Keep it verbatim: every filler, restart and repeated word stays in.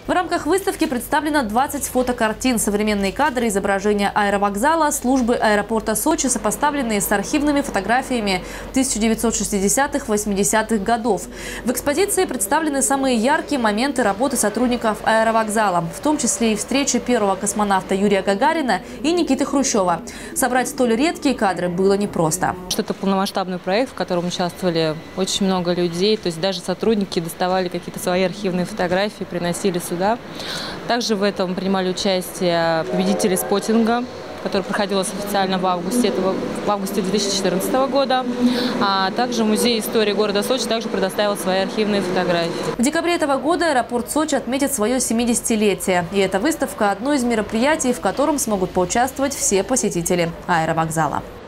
В рамках выставки представлено двадцать фотокартин, современные кадры, изображения аэровокзала, службы аэропорта Сочи, сопоставленные с архивными фотографиями тысяча девятьсот шестидесятых — восьмидесятых годов. В экспозиции представлены самые яркие моменты работы сотрудников аэровокзала, в том числе и встречи первого космонавта Юрия Гагарина и Никиты Хрущева. Собрать столь редкие кадры было непросто. Это полномасштабный проект, в котором участвовали очень много людей, то есть даже сотрудники доставали какие-то свои архивные фотографии, приносили сюда. Также в этом принимали участие победители споттинга, который проходилось официально в августе, этого, в августе две тысячи четырнадцатого года. А также Музей истории города Сочи также предоставил свои архивные фотографии. В декабре этого года аэропорт Сочи отметит свое семидесятилетие. И эта выставка – одно из мероприятий, в котором смогут поучаствовать все посетители аэровокзала.